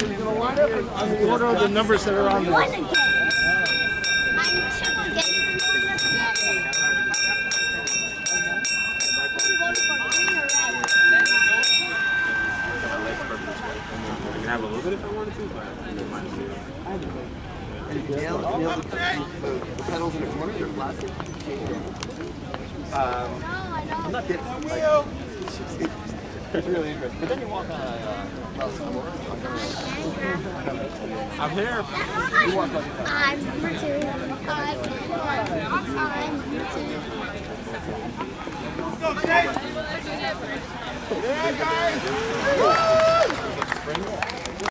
You're gonna line up on the order of the numbers that are on there. One again. I'm two again. Line up again. Are you voting for green or red? I can have a little bit if I wanted to, but I don't mind. Nail the pedals in the corner, they're plastic. No, I don't. I'm not getting it's really interesting. But then you walk on I'm here. You walk like I'm number two. I'm number two. yeah, guys!